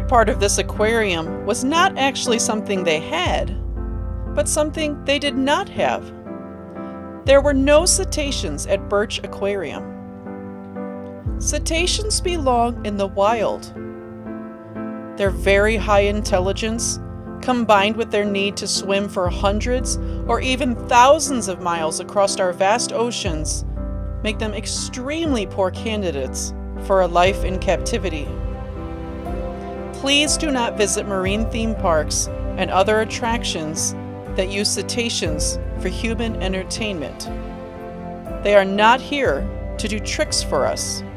favorite part of this aquarium was not actually something they had, but something they did not have. There were no cetaceans at Birch Aquarium. Cetaceans belong in the wild. Their very high intelligence, combined with their need to swim for hundreds or even thousands of miles across our vast oceans, make them extremely poor candidates for a life in captivity. Please do not visit marine theme parks and other attractions that use cetaceans for human entertainment. They are not here to do tricks for us.